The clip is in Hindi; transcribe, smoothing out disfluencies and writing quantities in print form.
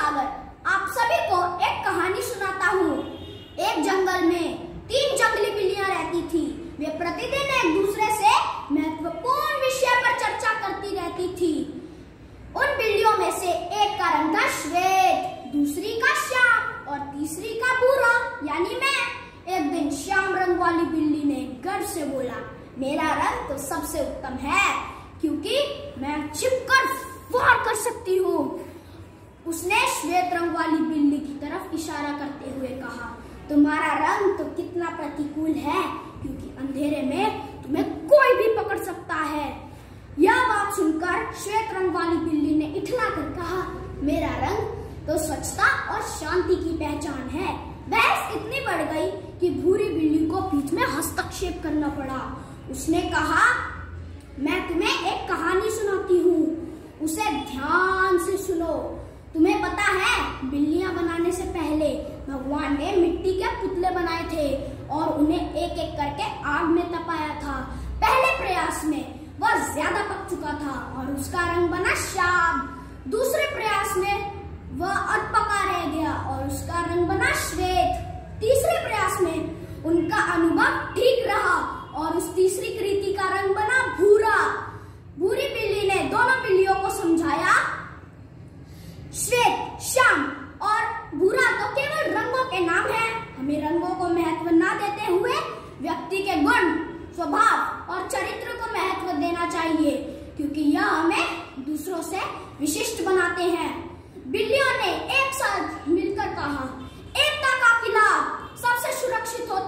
सागर आप सभी को एक कहानी सुनाता हूँ। एक जंगल में 3 जंगली बिल्लियां रहती थी। वे प्रतिदिन एक दूसरे से महत्वपूर्ण विषय पर चर्चा करती रहती थी। उन बिल्लियों में से एक का रंग था श्वेत, दूसरी का श्याम और तीसरी का भूरा यानी मैं। एक दिन श्याम रंग वाली बिल्ली ने गर्व से बोला, मेरा रंग तो सबसे उत्तम है क्योंकि मैं छिपकर वार कर सकती हूँ। उसने श्वेत रंग वाली बिल्ली की तरफ इशारा करते हुए कहा, तुम्हारा रंग तो कितना प्रतिकूल है क्योंकि अंधेरे में तुम्हें कोई भी पकड़ सकता है। यह बात सुनकर श्वेत रंग वाली बिल्ली ने इठलाकर कहा, मेरा रंग तो स्वच्छता और शांति की पहचान है। बहस इतनी बढ़ गई कि भूरी बिल्ली को बीच में हस्तक्षेप करना पड़ा। उसने कहा, मैं तुम्हें एक कहानी सुनाती हूँ, उसे ध्यान से सुनो। तुम्हें पता है, बिल्लियां बनाने से पहले भगवान ने मिट्टी के पुतले बनाए थे और उन्हें एक एक करके आग में तपाया था। पहले प्रयास में वह ज्यादा पक चुका था और उसका रंग बना श्याम। दूसरे प्रयास में वह अधपका रह गया और उसका रंग बना श्वेत। तीसरे प्रयास में उनका अनुभव ठीक रहा और उस तीसरी कृति का रंग बना भूरा। भूरी बिल्ली ने दोनों बिल्लियों को समझाया, श्वेत, श्याम और भूरा तो केवल रंगों के नाम हैं। हमें रंगों को महत्व न देते हुए व्यक्ति के गुण, स्वभाव और चरित्र को महत्व देना चाहिए क्योंकि यह हमें दूसरों से विशिष्ट बनाते हैं। बिल्लियों ने एक साथ मिलकर कहा, एकता का किला सबसे सुरक्षित होता